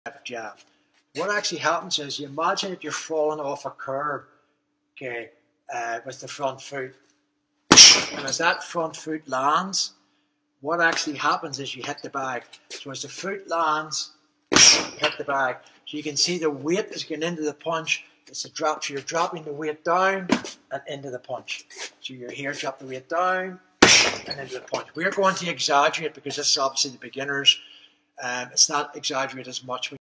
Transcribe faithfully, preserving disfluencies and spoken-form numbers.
jab. What actually happens is, you imagine that you're falling off a curb, okay, uh, with the front foot. And as that front foot lands, what actually happens is you hit the bag. So as the foot lands, you hit the bag. So you can see the weight is going into the punch. It's a drop. So you're dropping the weight down and into the punch. So you're here, drop the weight down and into the punch. We're going to exaggerate because this is obviously the beginners. Um, it's not exaggerate as much.